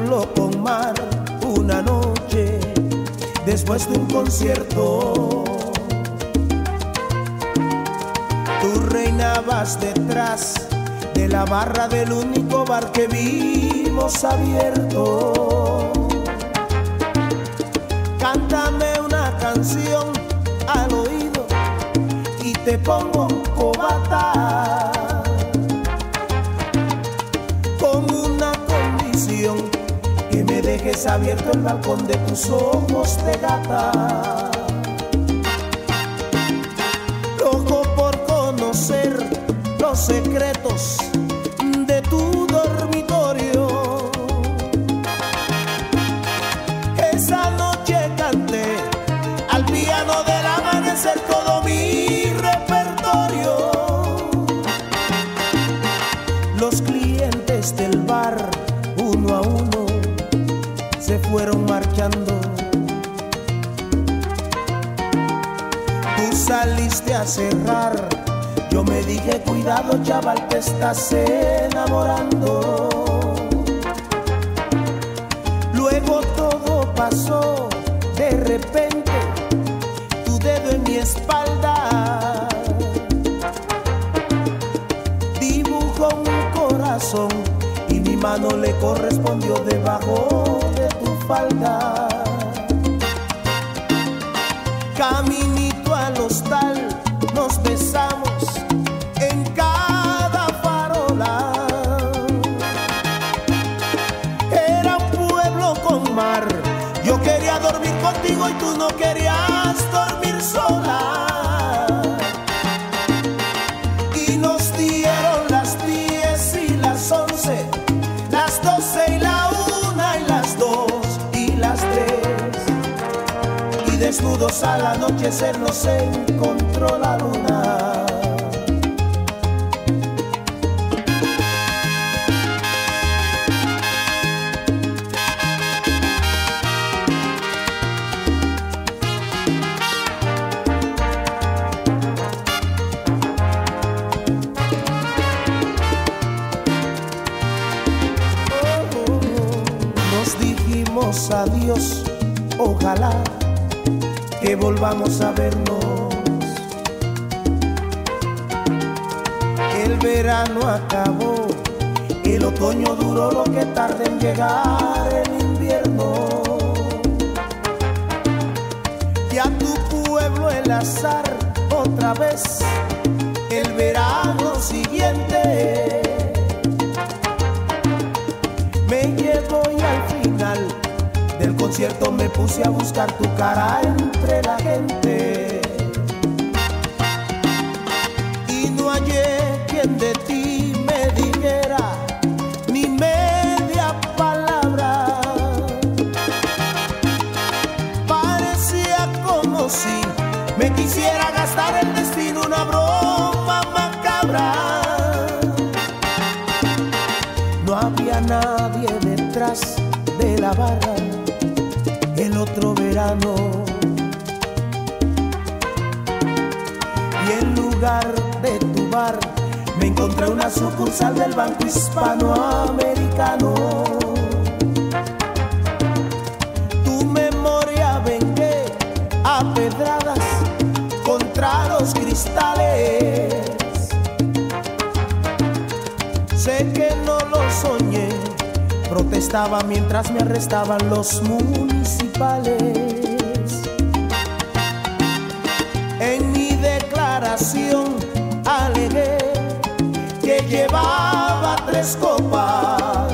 pueblo con mar, una noche después de un concierto. Tú reinabas detrás de la barra del único bar que vimos abierto. Cántame una canción al oído y te pongo cobata, con una condición: que me dejes abierto el balcón de tus ojos de gata. Loco por conocer los secretos de tu dormitorio. Esa noche canté al piano del amanecer todo mi repertorio. Los clientes del bar, uno a uno, se fueron marchando. Tú saliste a cerrar. Yo me dije: cuidado, chaval, te estás enamorando. Luego todo pasó de repente, tu dedo en mi espalda dibujó un corazón y mi mano le correspondió debajo de tu falda. Caminito al hostal nos besamos en cada farola. Era un pueblo con mar. Yo quería dormir contigo y tú no querías dormir sola. Y nos dieron las 10 y las 11, las 12 y la 1 y las 2 y las 3. Y desnudos al anochecer nos encontró la luna. Nos dijimos adiós, ojalá que volvamos a vernos. El verano acabó, el otoño duró lo que tarda en llegar el invierno. Y a tu pueblo el azar otra vez, el verano siguiente me llevó y al final del concierto me puse a buscar tu cara entre la gente. Y no hallé quien de ti me dijera ni media palabra. Parecía como si me quisiera gastar el destino, una broma macabra. No había nadie detrás de la barra el otro verano, y en lugar de tu bar me encontré una sucursal del Banco Hispanoamericano. Tu memoria vengué a pedradas contra los cristales. Sé que no lo soñé, protestaba mientras me arrestaban los municipales. En mi declaración alegué que llevaba 3 copas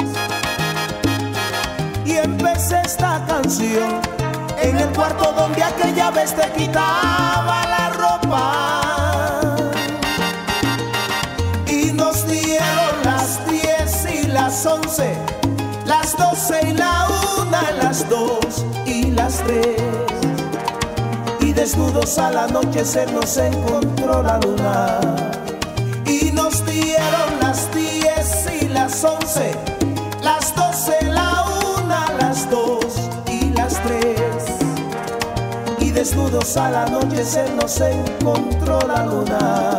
y empecé esta canción en el cuarto donde aquella vez te quitaba la ropa. Y nos dieron las 10 y las 11, las 12 y la 1, las 2 y las 3. Y desnudos al anochecer nos encontró la luna. Y nos dieron las 10 y las 11, las 12, la 1, las 2 y las 3. Y desnudos al anochecer nos encontró la luna.